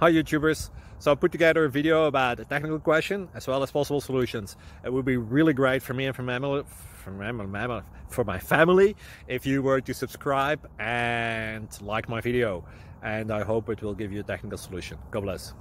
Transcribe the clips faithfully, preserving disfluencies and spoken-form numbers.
Hi YouTubers! So I put together a video about a technical question as well as possible solutions. It would be really great for me and for my family, for my, for my family if you were to subscribe and like my video. And I hope it will give you a technical solution. God bless.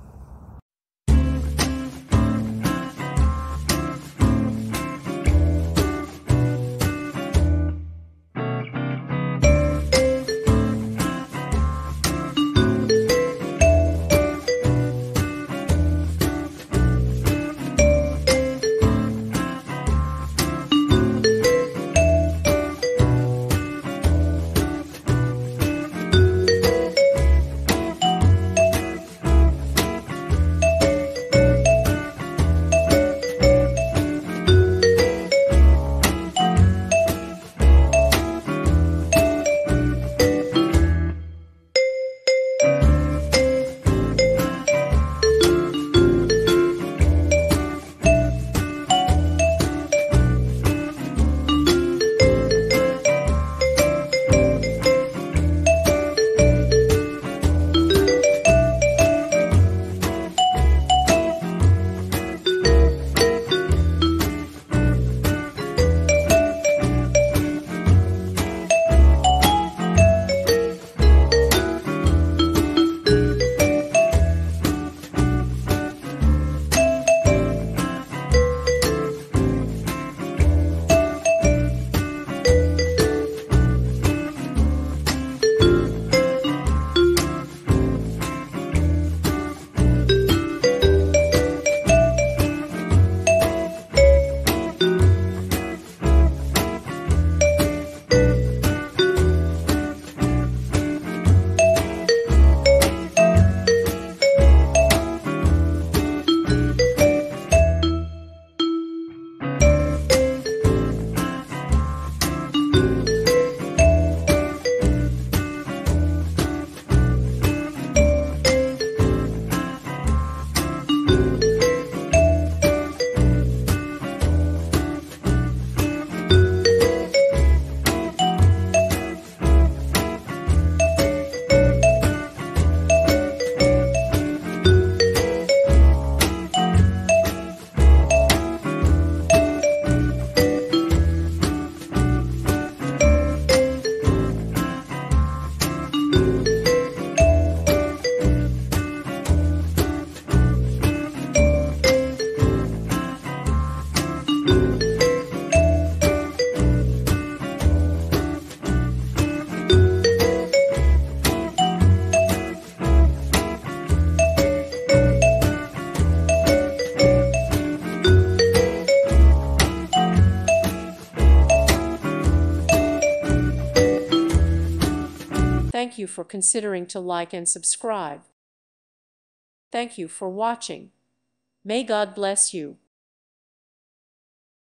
Thank you for considering to like and subscribe. Thank you for watching. May God bless you.